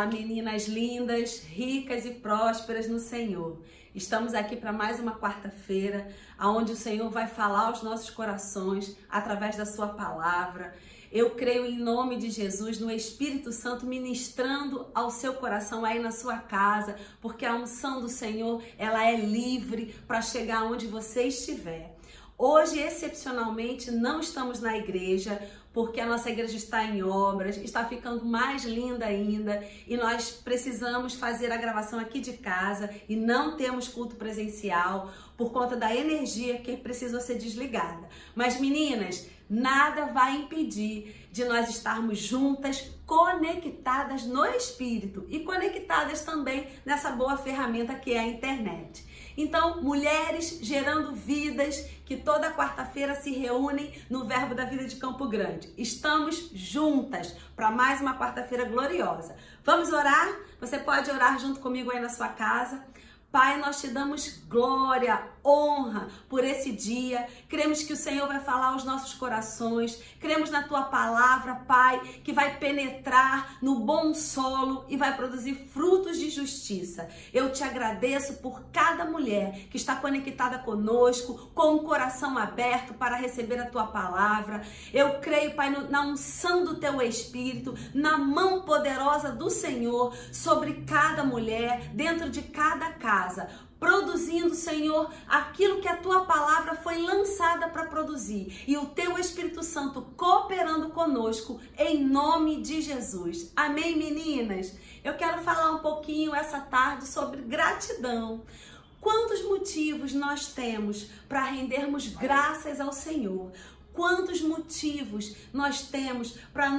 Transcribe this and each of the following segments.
Olá, meninas lindas, ricas e prósperas no Senhor. Estamos aqui para mais uma quarta-feira, onde o Senhor vai falar aos nossos corações através da sua palavra. Eu creio em nome de Jesus, no Espírito Santo ministrando ao seu coração aí na sua casa, porque a unção do Senhor, ela é livre para chegar onde você estiver. Hoje, excepcionalmente, não estamos na igreja, porque a nossa igreja está em obras, está ficando mais linda ainda e nós precisamos fazer a gravação aqui de casa e não temos culto presencial por conta da energia que precisa ser desligada. Mas meninas, nada vai impedir de nós estarmos juntas, conectadas no Espírito e conectadas também nessa boa ferramenta que é a internet. Então, mulheres gerando vidas que toda quarta-feira se reúnem no Verbo da Vida de Campo Grande. Estamos juntas para mais uma quarta-feira gloriosa. Vamos orar? Você pode orar junto comigo aí na sua casa? Pai, nós te damos glória, honra por esse dia. Cremos que o Senhor vai falar aos nossos corações. Cremos na tua palavra, Pai, que vai penetrar no bom solo e vai produzir frutos de justiça. Eu te agradeço por cada mulher que está conectada conosco, com o coração aberto para receber a tua palavra. Eu creio, Pai, na unção do teu Espírito, na mão poderosa do Senhor sobre cada mulher, dentro de cada casa, produzindo, Senhor, aquilo que a tua palavra foi lançada para produzir, e o teu Espírito Santo cooperando conosco em nome de Jesus. Amém, meninas? Eu quero falar um pouquinho essa tarde sobre gratidão. Quantos motivos nós temos para rendermos graças ao Senhor? Quantos motivos nós temos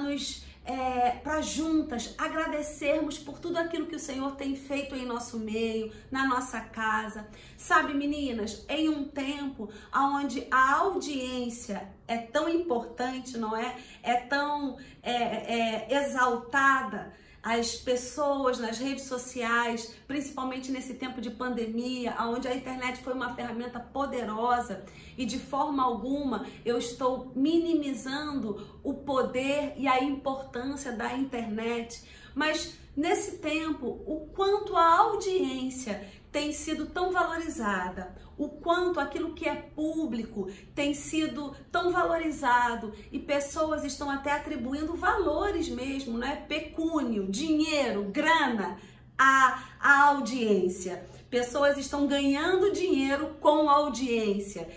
para juntas agradecermos por tudo aquilo que o Senhor tem feito em nosso meio, na nossa casa. Sabe, meninas, em um tempo onde a audiência é tão importante, não é? É tão exaltada. As pessoas nas redes sociais, principalmente nesse tempo de pandemia, onde a internet foi uma ferramenta poderosa, e de forma alguma eu estou minimizando o poder e a importância da internet, mas nesse tempo, o quanto a audiência tem sido tão valorizada, o quanto aquilo que é público tem sido tão valorizado, e pessoas estão até atribuindo valores mesmo, né? Pecúnio, dinheiro, grana à audiência. Pessoas estão ganhando dinheiro com audiência,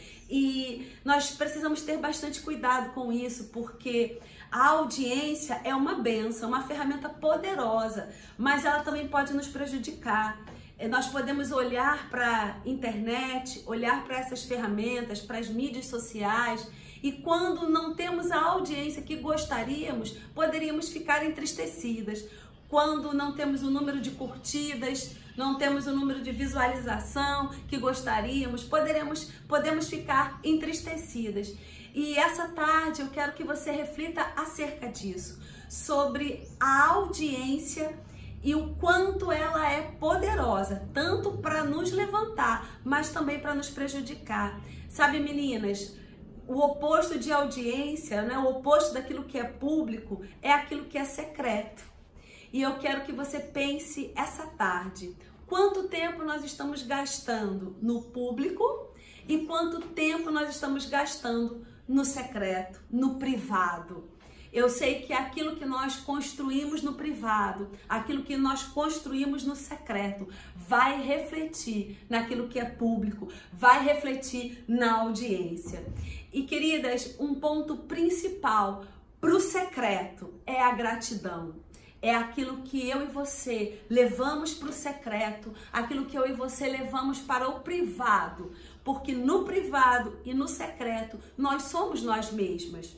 e nós precisamos ter bastante cuidado com isso, porque a audiência é uma bênção, uma ferramenta poderosa, mas ela também pode nos prejudicar. Nós podemos olhar para a internet, olhar para essas ferramentas, para as mídias sociais, e quando não temos a audiência que gostaríamos, poderíamos ficar entristecidas. Quando não temos o número de curtidas, não temos o número de visualização que gostaríamos, podemos ficar entristecidas. E essa tarde eu quero que você reflita acerca disso, sobre a audiência e o quanto ela é poderosa, tanto para nos levantar, mas também para nos prejudicar. Sabe, meninas, o oposto de audiência, né, o oposto daquilo que é público, é aquilo que é secreto. E eu quero que você pense essa tarde, quanto tempo nós estamos gastando no público e quanto tempo nós estamos gastando no secreto, no privado. Eu sei que aquilo que nós construímos no privado, aquilo que nós construímos no secreto, vai refletir naquilo que é público, vai refletir na audiência. E queridas, um ponto principal para o secreto é a gratidão. É aquilo que eu e você levamos para o secreto, aquilo que eu e você levamos para o privado, porque no privado e no secreto nós somos nós mesmas.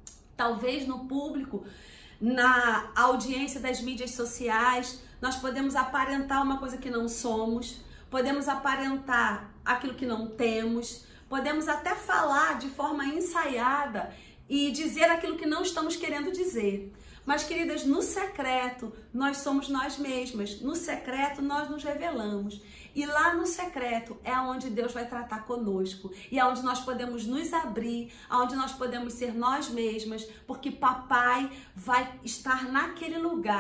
Talvez no público, na audiência das mídias sociais, nós podemos aparentar uma coisa que não somos, podemos aparentar aquilo que não temos, podemos até falar de forma ensaiada e dizer aquilo que não estamos querendo dizer. Mas, queridas, no secreto, nós somos nós mesmas. No secreto, nós nos revelamos. E lá no secreto é onde Deus vai tratar conosco. E é onde nós podemos nos abrir, onde nós podemos ser nós mesmas, porque papai vai estar naquele lugar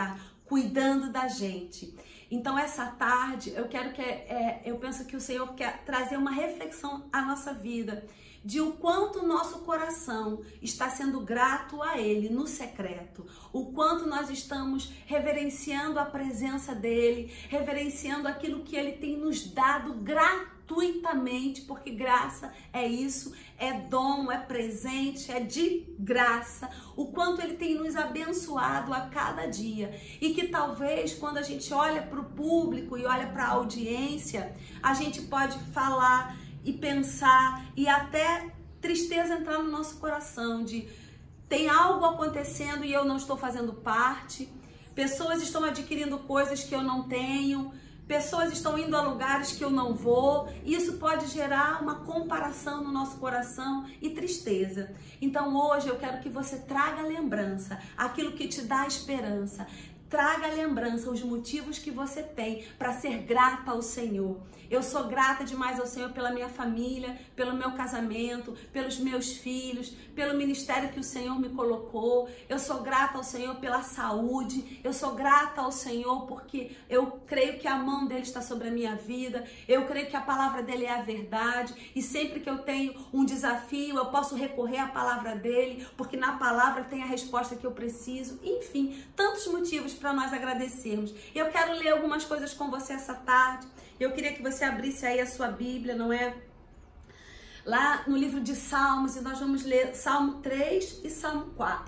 cuidando da gente. Então essa tarde eu penso que o Senhor quer trazer uma reflexão à nossa vida, de o quanto o nosso coração está sendo grato a Ele no secreto, o quanto nós estamos reverenciando a presença dEle, reverenciando aquilo que Ele tem nos dado gratuitamente, porque graça é isso, é dom, é presente, é de graça, o quanto Ele tem nos abençoado a cada dia, e que talvez quando a gente olha para o público e olha para a audiência, a gente pode falar e pensar, e até tristeza entrar no nosso coração, de tem algo acontecendo e eu não estou fazendo parte, pessoas estão adquirindo coisas que eu não tenho, pessoas estão indo a lugares que eu não vou, e isso pode gerar uma comparação no nosso coração e tristeza. Então hoje eu quero que você traga lembrança, aquilo que te dá esperança. Traga lembrança, os motivos que você tem para ser grata ao Senhor. Eu sou grata demais ao Senhor pela minha família, pelo meu casamento, pelos meus filhos, pelo ministério que o Senhor me colocou. Eu sou grata ao Senhor pela saúde. Eu sou grata ao Senhor porque eu creio que a mão dele está sobre a minha vida. Eu creio que a palavra dele é a verdade. E sempre que eu tenho um desafio, eu posso recorrer à palavra dele, porque na palavra tem a resposta que eu preciso. Enfim, tantos motivos para nós agradecermos. Eu quero ler algumas coisas com você essa tarde. Eu queria que você abrisse aí a sua Bíblia, não é? Lá no livro de Salmos, e nós vamos ler Salmo 3 e Salmo 4,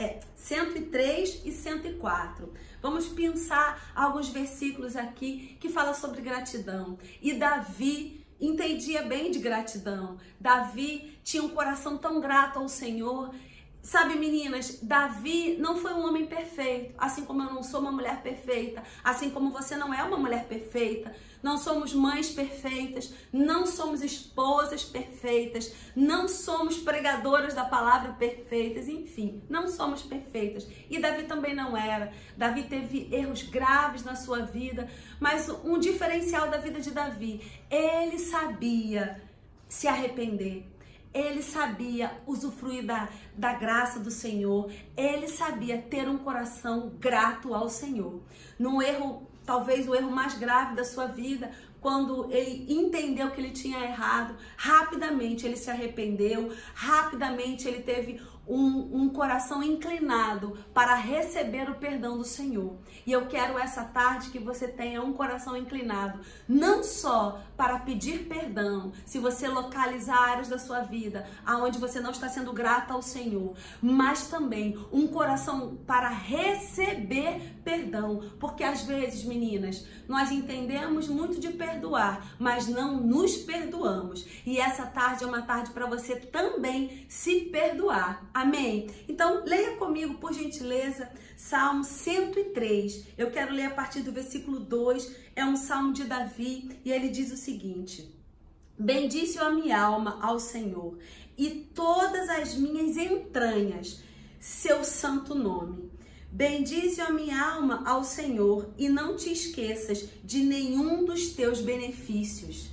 103 e 104. Vamos pensar alguns versículos aqui que falam sobre gratidão. E Davi entendia bem de gratidão. Davi tinha um coração tão grato ao Senhor. Sabe, meninas, Davi não foi um homem perfeito, assim como eu não sou uma mulher perfeita, assim como você não é uma mulher perfeita, não somos mães perfeitas, não somos esposas perfeitas, não somos pregadoras da palavra perfeitas, enfim, não somos perfeitas. E Davi também não era. Davi teve erros graves na sua vida, mas um diferencial da vida de Davi, ele sabia se arrepender. Ele sabia usufruir da graça do Senhor. Ele sabia ter um coração grato ao Senhor. Num erro, talvez o erro mais grave da sua vida, quando ele entendeu que ele tinha errado, rapidamente ele se arrependeu, rapidamente ele teve um coração inclinado para receber o perdão do Senhor. E eu quero essa tarde que você tenha um coração inclinado, não só para pedir perdão, se você localizar áreas da sua vida aonde você não está sendo grata ao Senhor, mas também um coração para receber perdão, porque às vezes, meninas, nós entendemos muito de perdoar, mas não nos perdoamos. E essa tarde é uma tarde para você também se perdoar. Amém? Então, leia comigo, por gentileza, Salmo 103. Eu quero ler a partir do versículo 2. É um salmo de Davi e ele diz o seguinte: bendize a minha alma ao Senhor e todas as minhas entranhas, seu santo nome. Bendize a minha alma ao Senhor e não te esqueças de nenhum dos teus benefícios.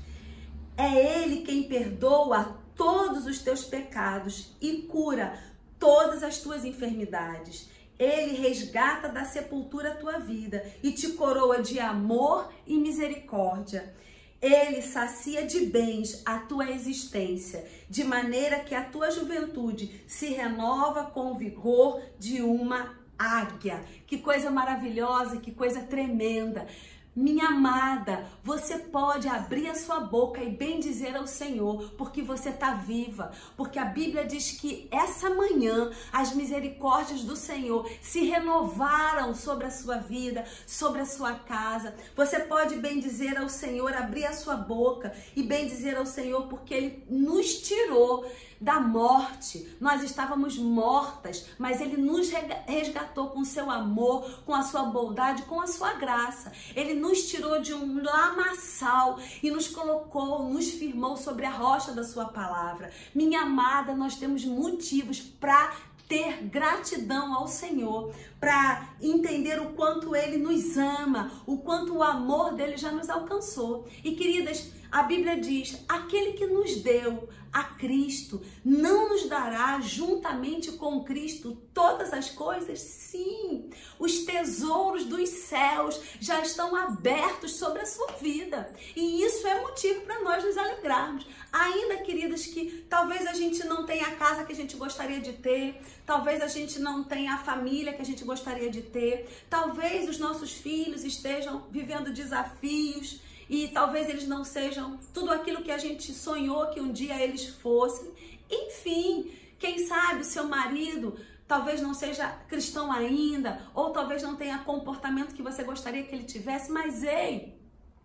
É Ele quem perdoa todos os teus pecados e cura todas as tuas enfermidades. Ele resgata da sepultura a tua vida e te coroa de amor e misericórdia. Ele sacia de bens a tua existência, de maneira que a tua juventude se renova com o vigor de uma águia. Que coisa maravilhosa, que coisa tremenda. Minha amada, você pode abrir a sua boca e bendizer ao Senhor, porque você está viva, porque a Bíblia diz que essa manhã as misericórdias do Senhor se renovaram sobre a sua vida, sobre a sua casa. Você pode bendizer ao Senhor, abrir a sua boca e bendizer ao Senhor, porque Ele nos tirou da morte. Nós estávamos mortas, mas Ele nos resgatou com seu amor, com a sua bondade, com a sua graça. Ele nos tirou de um lamaçal e nos colocou, nos firmou sobre a rocha da sua palavra. Minha amada, nós temos motivos para ter gratidão ao Senhor, para entender o quanto Ele nos ama, o quanto o amor dele já nos alcançou. E queridas, A Bíblia diz, aquele que nos deu a Cristo, não nos dará juntamente com Cristo todas as coisas? Sim, os tesouros dos céus já estão abertos sobre a sua vida. E isso é motivo para nós nos alegrarmos. Ainda, queridas, que talvez a gente não tenha a casa que a gente gostaria de ter, talvez a gente não tenha a família que a gente gostaria de ter, talvez os nossos filhos estejam vivendo desafios, e talvez eles não sejam tudo aquilo que a gente sonhou que um dia eles fossem. Enfim, quem sabe o seu marido talvez não seja cristão ainda, ou talvez não tenha comportamento que você gostaria que ele tivesse, mas ei,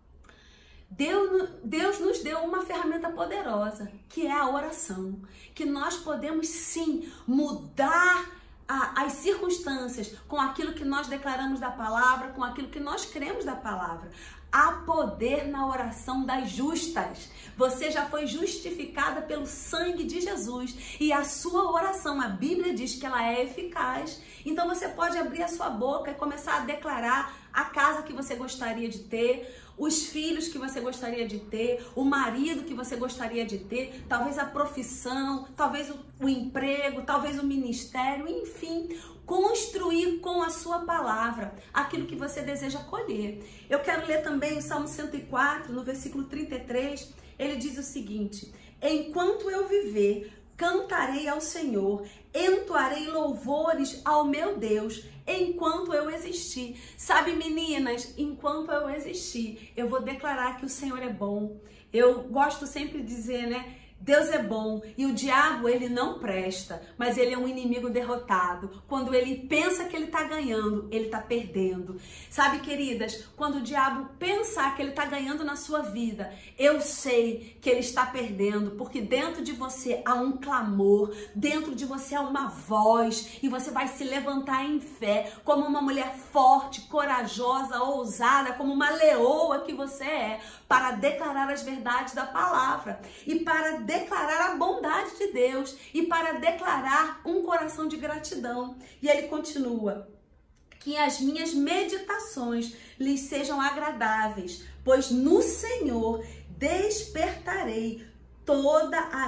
Deus nos deu uma ferramenta poderosa, que é a oração, que nós podemos sim mudar as circunstâncias com aquilo que nós declaramos da palavra, com aquilo que nós cremos da palavra. Há poder na oração das justas. Você já foi justificada pelo sangue de Jesus e a sua oração, a Bíblia diz que ela é eficaz. Então você pode abrir a sua boca e começar a declarar a casa que você gostaria de ter, os filhos que você gostaria de ter, o marido que você gostaria de ter, talvez a profissão, talvez o emprego, talvez o ministério, enfim, construir com a sua palavra aquilo que você deseja colher. Eu quero ler também o Salmo 104, no versículo 33, ele diz o seguinte: enquanto eu viver, cantarei ao Senhor, entoarei louvores ao meu Deus, enquanto eu existir. Sabe, meninas, enquanto eu existir, eu vou declarar que o Senhor é bom. Eu gosto sempre de dizer, né? Deus é bom e o diabo, ele não presta, mas ele é um inimigo derrotado. Quando ele pensa que ele está ganhando, ele está perdendo. Sabe, queridas, quando o diabo pensar que ele está ganhando na sua vida, eu sei que ele está perdendo, porque dentro de você há um clamor, dentro de você há uma voz, e você vai se levantar em fé, como uma mulher forte, corajosa, ousada, como uma leoa que você é, para declarar as verdades da palavra e para declarar a bondade de Deus e para declarar um coração de gratidão. E ele continua: que as minhas meditações lhes sejam agradáveis, pois no Senhor depositarei toda a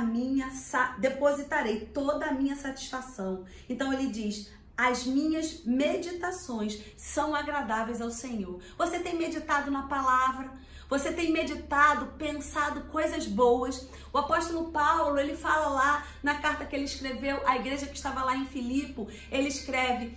minha satisfação. Então ele diz: as minhas meditações são agradáveis ao Senhor. Você tem meditado na palavra? Você tem meditado, pensado coisas boas? O apóstolo Paulo, ele fala lá na carta que ele escreveu à igreja que estava lá em Filipe, ele escreve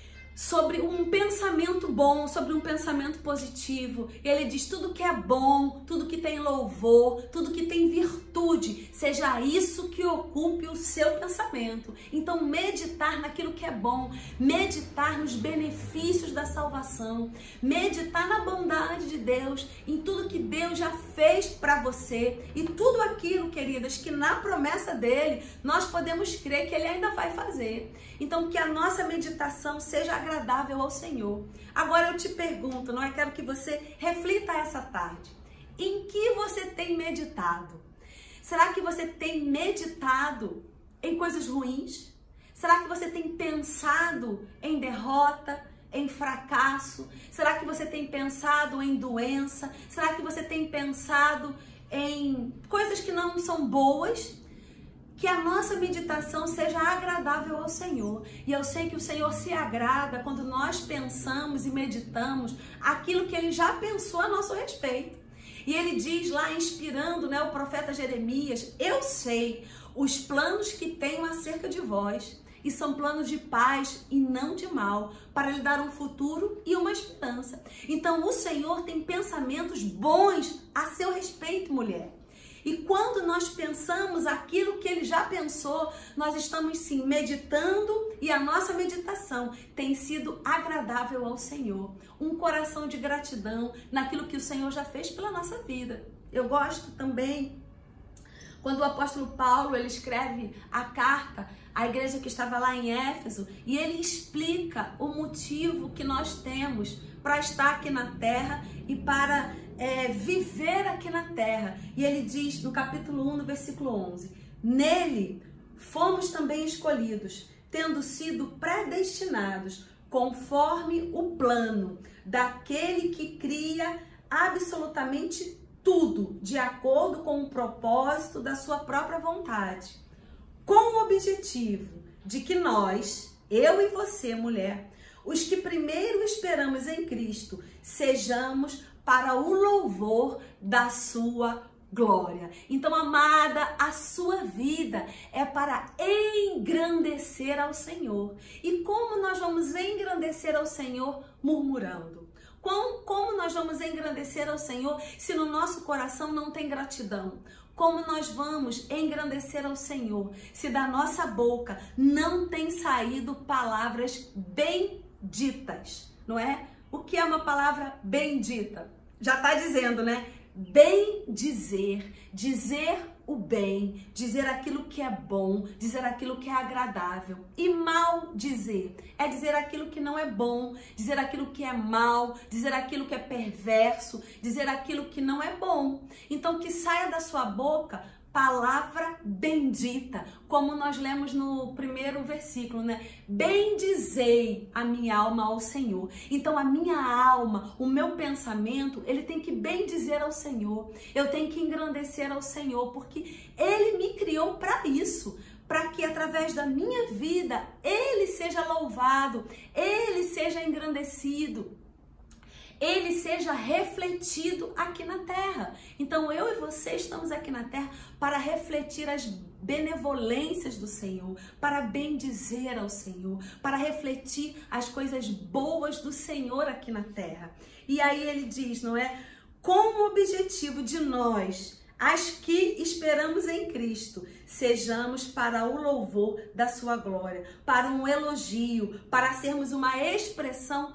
sobre um pensamento bom, sobre um pensamento positivo. Ele diz: tudo que é bom, tudo que tem louvor, tudo que tem virtude, seja isso que ocupe o seu pensamento. Então, meditar naquilo que é bom, meditar nos benefícios da salvação, meditar na bondade de Deus, em tudo que Deus já fez para você e tudo aquilo, queridas, que na promessa dele nós podemos crer que ele ainda vai fazer. Então, que a nossa meditação seja agradável ao Senhor. Agora eu te pergunto, não é? Quero que você reflita essa tarde. Em que você tem meditado? Será que você tem meditado em coisas ruins? Será que você tem pensado em derrota, em fracasso? Será que você tem pensado em doença? Será que você tem pensado em coisas que não são boas? Que a nossa meditação seja agradável ao Senhor. E eu sei que o Senhor se agrada quando nós pensamos e meditamos aquilo que Ele já pensou a nosso respeito. E Ele diz lá, inspirando, né, o profeta Jeremias: eu sei os planos que tenho acerca de vós, e são planos de paz e não de mal, para lhe dar um futuro e uma esperança. Então o Senhor tem pensamentos bons a seu respeito, mulher. E quando nós pensamos aquilo que Ele já pensou, nós estamos sim meditando, e a nossa meditação tem sido agradável ao Senhor. Um coração de gratidão naquilo que o Senhor já fez pela nossa vida. Eu gosto também quando o apóstolo Paulo, ele escreve a carta à igreja que estava lá em Éfeso, e ele explica o motivo que nós temos para estar aqui na terra e para viver aqui na terra. E ele diz no capítulo 1, no versículo 11: nele fomos também escolhidos, tendo sido predestinados conforme o plano daquele que cria absolutamente tudo de acordo com o propósito da sua própria vontade, com o objetivo de que nós, eu e você, mulher, os que primeiro esperamos em Cristo, sejamos para o louvor da sua glória. Então, amada, a sua vida é para engrandecer ao Senhor. E como nós vamos engrandecer ao Senhor? Murmurando. Como nós vamos engrandecer ao Senhor se no nosso coração não tem gratidão? Como nós vamos engrandecer ao Senhor se da nossa boca não tem saído palavras benditas, não é? O que é uma palavra bendita? Já está dizendo, né? Bem dizer, dizer o bem, dizer aquilo que é bom, dizer aquilo que é agradável. E mal dizer é dizer aquilo que não é bom, dizer aquilo que é mal, dizer aquilo que é perverso, dizer aquilo que não é bom. Então que saia da sua boca palavra bendita, como nós lemos no primeiro versículo, né? Bendizei a minha alma ao Senhor. Então a minha alma, o meu pensamento, ele tem que bendizer ao Senhor. Eu tenho que engrandecer ao Senhor, porque Ele me criou para isso, para que através da minha vida Ele seja louvado, Ele seja engrandecido, Ele seja refletido aqui na terra. Então eu e você estamos aqui na terra para refletir as benevolências do Senhor, para bendizer ao Senhor, para refletir as coisas boas do Senhor aqui na terra. E aí ele diz, não é? Com o objetivo de nós, as que esperamos em Cristo, sejamos para o louvor da sua glória, para um elogio, para sermos uma expressão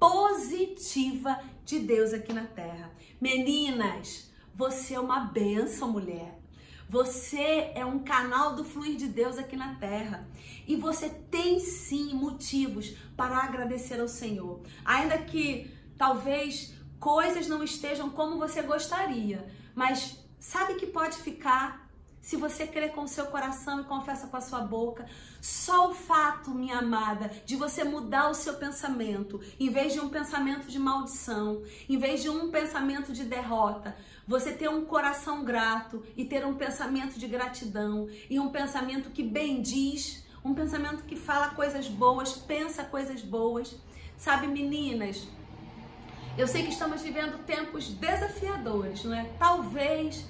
positiva de Deus aqui na terra. Meninas, você é uma bênção, mulher. Você é um canal do fluir de Deus aqui na terra. E você tem sim motivos para agradecer ao Senhor. Ainda que talvez coisas não estejam como você gostaria, mas sabe que pode ficar se você crer com o seu coração e confessa com a sua boca. Só o fato, minha amada, de você mudar o seu pensamento, em vez de um pensamento de maldição, em vez de um pensamento de derrota, você ter um coração grato e ter um pensamento de gratidão e um pensamento que bendiz, um pensamento que fala coisas boas, pensa coisas boas. Sabe, meninas, eu sei que estamos vivendo tempos desafiadores, não é? Talvez,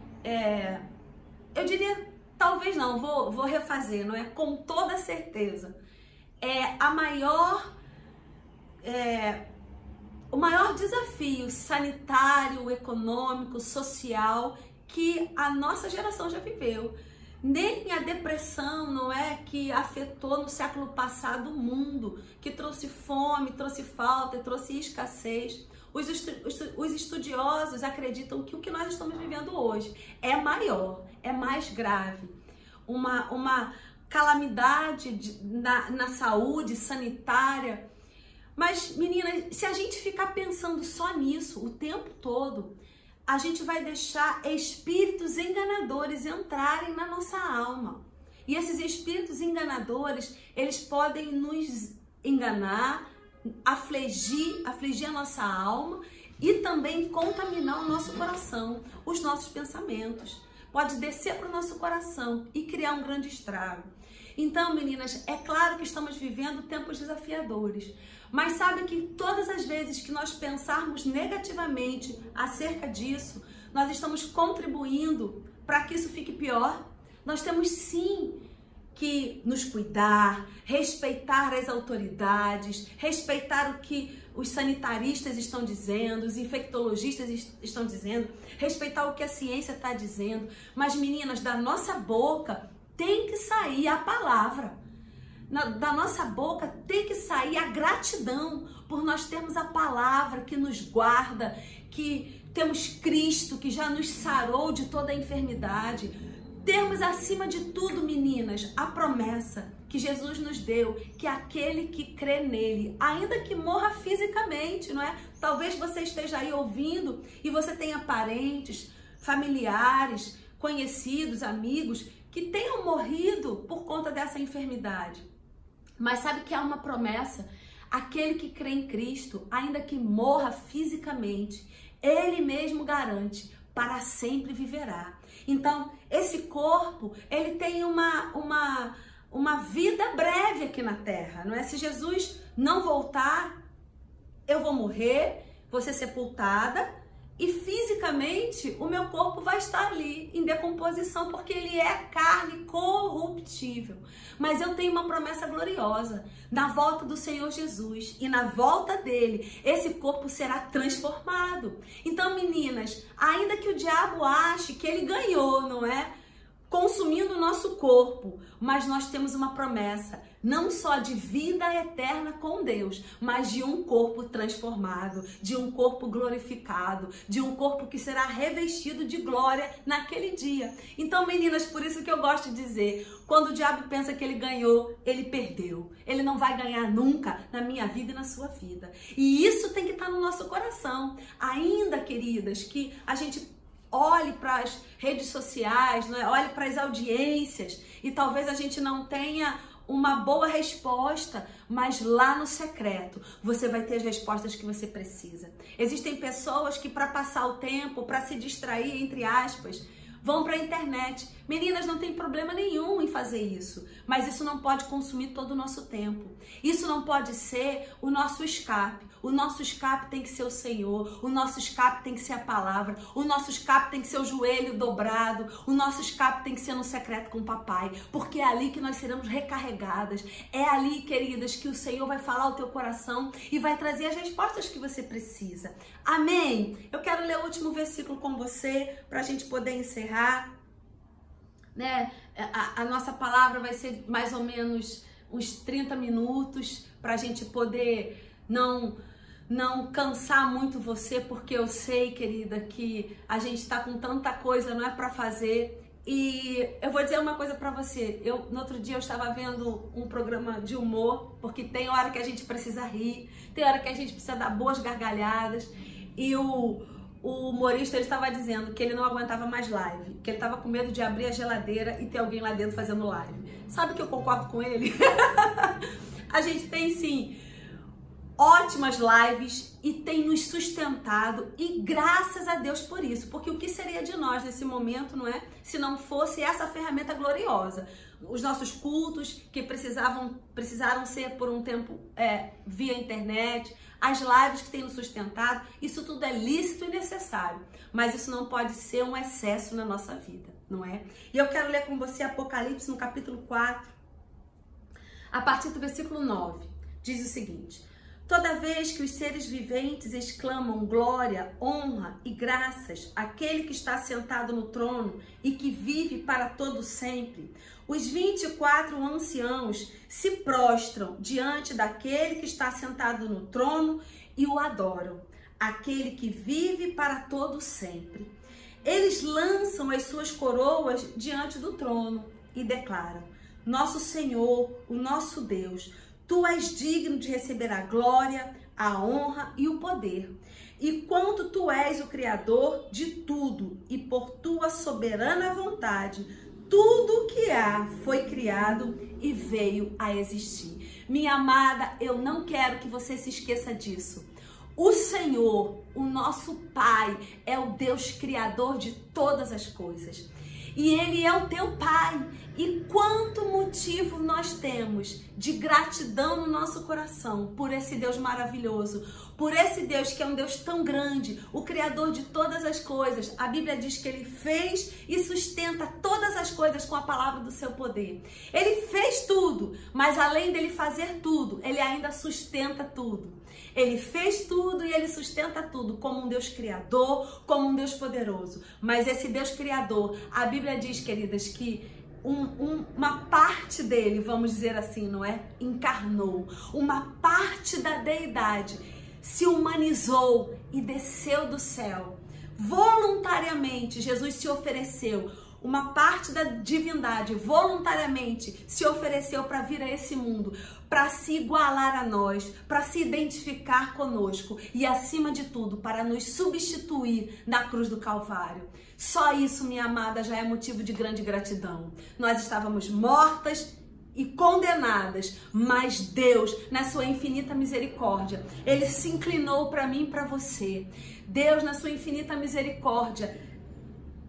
eu diria, talvez não, vou refazer, não é? Com toda certeza. O maior desafio sanitário, econômico, social que a nossa geração já viveu. Nem a depressão, não é, que afetou no século passado o mundo, que trouxe fome, trouxe falta, trouxe escassez. Os estudiosos acreditam que o que nós estamos vivendo hoje é maior, é mais grave. Uma calamidade na saúde sanitária. Mas, meninas, se a gente ficar pensando só nisso o tempo todo, a gente vai deixar espíritos enganadores entrarem na nossa alma. E esses espíritos enganadores, eles podem nos enganar, afligir a nossa alma e também contaminar o nosso coração, os nossos pensamentos. Pode descer para o nosso coração e criar um grande estrago. Então, meninas, é claro que estamos vivendo tempos desafiadores, mas sabe que todas as vezes que nós pensarmos negativamente acerca disso, nós estamos contribuindo para que isso fique pior. Nós temos sim que nos cuidar, respeitar as autoridades, respeitar o que os sanitaristas estão dizendo, os infectologistas estão dizendo, respeitar o que a ciência está dizendo. Mas, meninas, da nossa boca tem que sair a palavra. Da nossa boca tem que sair a gratidão por nós termos a palavra que nos guarda, que temos Cristo que já nos sarou de toda a enfermidade. Termos acima de tudo, meninas, a promessa que Jesus nos deu, que aquele que crê nele, ainda que morra fisicamente, não é? Talvez você esteja aí ouvindo e você tenha parentes, familiares, conhecidos, amigos que tenham morrido por conta dessa enfermidade. Mas sabe que há uma promessa? Aquele que crê em Cristo, ainda que morra fisicamente, Ele mesmo garante para sempre viverá. Então, esse corpo, ele tem uma vida breve aqui na terra, não é? Se Jesus não voltar, eu vou morrer, vou ser sepultada e fisicamente o meu corpo vai estar ali em decomposição, porque ele é carne corruptível. Mas eu tenho uma promessa gloriosa: na volta do Senhor Jesus e na volta dele, esse corpo será transformado. Então, meninas, ainda que o diabo ache que ele ganhou, não é? Consumindo o nosso corpo, mas nós temos uma promessa, não só de vida eterna com Deus, mas de um corpo transformado, de um corpo glorificado, de um corpo que será revestido de glória naquele dia. Então, meninas, por isso que eu gosto de dizer, quando o diabo pensa que ele ganhou, ele perdeu. Ele não vai ganhar nunca na minha vida e na sua vida. E isso tem que estar no nosso coração. Ainda, queridas, que a gente olhe para as redes sociais, né? Olhe para as audiências e talvez a gente não tenha uma boa resposta, mas lá no secreto você vai ter as respostas que você precisa. Existem pessoas que, para passar o tempo, para se distrair, entre aspas, vão para a internet. Meninas, não tem problema nenhum em fazer isso, mas isso não pode consumir todo o nosso tempo. Isso não pode ser o nosso escape. O nosso escape tem que ser o Senhor, o nosso escape tem que ser a palavra, o nosso escape tem que ser o joelho dobrado, o nosso escape tem que ser no secreto com o papai, porque é ali que nós seremos recarregadas. É ali, queridas, que o Senhor vai falar ao teu coração e vai trazer as respostas que você precisa. Amém? Eu quero ler o último versículo com você para a gente poder encerrar. Né? A nossa palavra vai ser mais ou menos uns 30 minutos para a gente poder não cansar muito você, porque eu sei, querida, que a gente está com tanta coisa, não é, para fazer. E eu vou dizer uma coisa para você. No outro dia eu estava vendo um programa de humor, porque tem hora que a gente precisa rir, tem hora que a gente precisa dar boas gargalhadas, e o humorista, ele estava dizendo que ele não aguentava mais live, que ele estava com medo de abrir a geladeira e ter alguém lá dentro fazendo live. Sabe que eu concordo com ele? A gente tem, sim, ótimas lives e tem nos sustentado, e graças a Deus por isso, porque o que seria de nós nesse momento, não é? Se não fosse essa ferramenta gloriosa. Os nossos cultos que precisaram ser por um tempo via internet, as lives que tem nos sustentado, isso tudo é lícito e necessário, mas isso não pode ser um excesso na nossa vida, não é? E eu quero ler com você Apocalipse no capítulo 4, a partir do versículo 9, diz o seguinte: toda vez que os seres viventes exclamam glória, honra e graças àquele que está sentado no trono e que vive para todo sempre, os 24 anciãos se prostram diante daquele que está sentado no trono e o adoram, aquele que vive para todo sempre. Eles lançam as suas coroas diante do trono e declaram: nosso Senhor, o nosso Deus, tu és digno de receber a glória, a honra e o poder. E quanto tu és o Criador de tudo, e por tua soberana vontade, tudo que há foi criado e veio a existir. Minha amada, eu não quero que você se esqueça disso. O Senhor, o nosso Pai, é o Deus Criador de todas as coisas. E Ele é o teu Pai. E quanto motivo nós temos de gratidão no nosso coração por esse Deus maravilhoso, por esse Deus que é um Deus tão grande, o Criador de todas as coisas. A Bíblia diz que Ele fez e sustenta todas as coisas com a palavra do seu poder. Ele fez tudo, mas além dele fazer tudo, Ele ainda sustenta tudo. Ele fez tudo e Ele sustenta tudo como um Deus criador, como um Deus poderoso. Mas esse Deus criador, a Bíblia diz, queridas, que uma parte dele, vamos dizer assim, não é? Encarnou. Uma parte da deidade se humanizou e desceu do céu. Voluntariamente, Jesus se ofereceu. Uma parte da divindade voluntariamente se ofereceu para vir a esse mundo, para se igualar a nós, para se identificar conosco e, acima de tudo, para nos substituir na cruz do Calvário. Só isso, minha amada, já é motivo de grande gratidão. Nós estávamos mortas e condenadas, mas Deus, na sua infinita misericórdia, Ele se inclinou para mim e para você. Deus, na sua infinita misericórdia,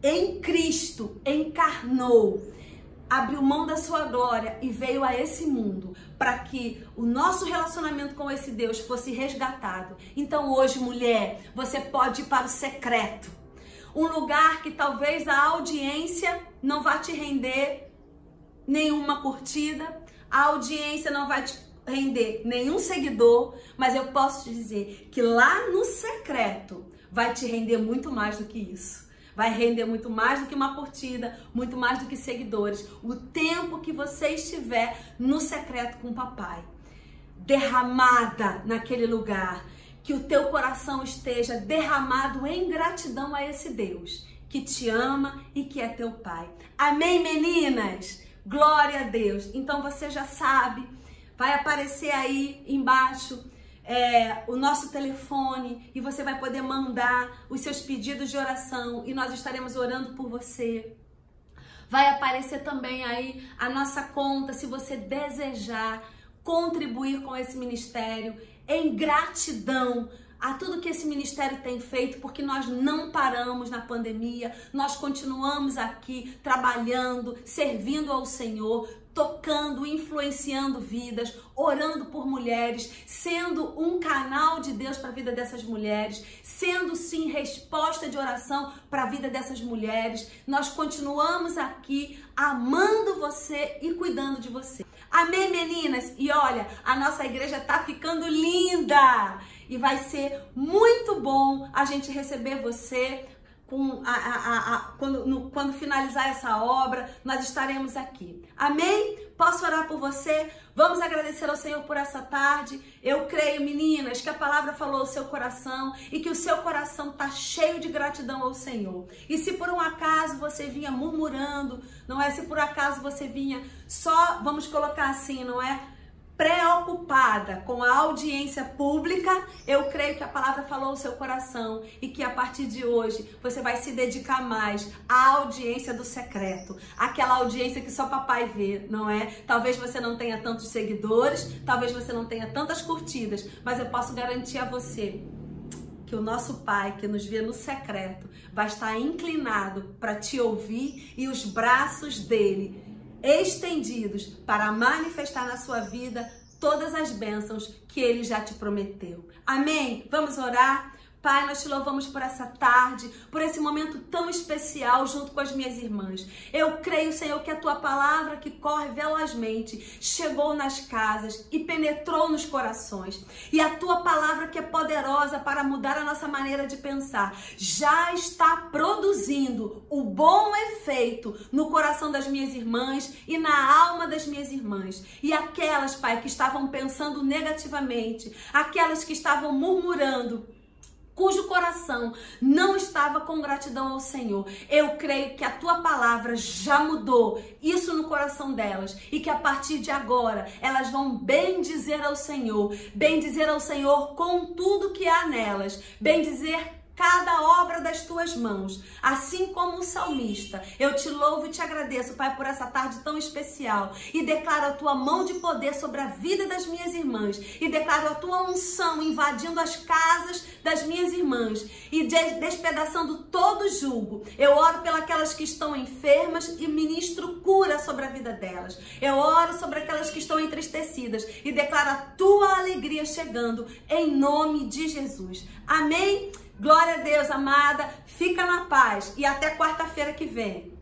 em Cristo, encarnou, abriu mão da sua glória e veio a esse mundo para que o nosso relacionamento com esse Deus fosse resgatado. Então hoje, mulher, você pode ir para o secreto, um lugar que talvez a audiência não vá te render nenhuma curtida, a audiência não vai te render nenhum seguidor, mas eu posso te dizer que lá no secreto vai te render muito mais do que isso. Vai render muito mais do que uma curtida, muito mais do que seguidores. O tempo que você estiver no secreto com o papai, derramada naquele lugar, que o teu coração esteja derramado em gratidão a esse Deus que te ama e que é teu pai. Amém, meninas? Glória a Deus. Então você já sabe, vai aparecer aí embaixo o nosso telefone e você vai poder mandar os seus pedidos de oração e nós estaremos orando por você. Vai aparecer também aí a nossa conta se você desejar contribuir com esse ministério em gratidão a tudo que esse ministério tem feito, porque nós não paramos na pandemia, nós continuamos aqui trabalhando, servindo ao Senhor, tocando, influenciando vidas, orando por mulheres, sendo um canal de Deus para a vida dessas mulheres, sendo sim resposta de oração para a vida dessas mulheres. Nós continuamos aqui amando você e cuidando de você. Amém, meninas? E olha, a nossa igreja tá ficando linda e vai ser muito bom a gente receber você. Quando finalizar essa obra, nós estaremos aqui. Amém? Posso orar por você? Vamos agradecer ao Senhor por essa tarde. Eu creio, meninas, que a palavra falou ao seu coração e que o seu coração está cheio de gratidão ao Senhor. E se por um acaso você vinha murmurando, não é? Se por acaso você vinha só, vamos colocar assim, não é? Preocupada com a audiência pública, eu creio que a palavra falou ao seu coração e que a partir de hoje você vai se dedicar mais à audiência do secreto, aquela audiência que só papai vê, não é? Talvez você não tenha tantos seguidores, talvez você não tenha tantas curtidas, mas eu posso garantir a você que o nosso Pai, que nos vê no secreto, vai estar inclinado para te ouvir e os braços dele estendidos para manifestar na sua vida todas as bênçãos que Ele já te prometeu. Amém? Vamos orar? Pai, nós te louvamos por essa tarde, por esse momento tão especial junto com as minhas irmãs. Eu creio, Senhor, que a Tua palavra que corre velozmente chegou nas casas e penetrou nos corações. E a Tua palavra que é poderosa para mudar a nossa maneira de pensar já está produzindo o bom efeito no coração das minhas irmãs e na alma das minhas irmãs. E aquelas, Pai, que estavam pensando negativamente, aquelas que estavam murmurando, cujo coração não estava com gratidão ao Senhor, eu creio que a Tua palavra já mudou isso no coração delas e que a partir de agora elas vão bendizer ao Senhor com tudo que há nelas, bendizer cada obra das Tuas mãos, assim como o salmista. Eu te louvo e te agradeço, Pai, por essa tarde tão especial e declaro a Tua mão de poder sobre a vida das minhas irmãs e declaro a Tua unção invadindo as casas das minhas irmãs e despedaçando todo jugo. Eu oro pelas que estão enfermas e ministro cura sobre a vida delas. Eu oro sobre aquelas que estão entristecidas e declaro a Tua alegria chegando em nome de Jesus. Amém? Glória a Deus, amada. Fica na paz e até quarta-feira que vem.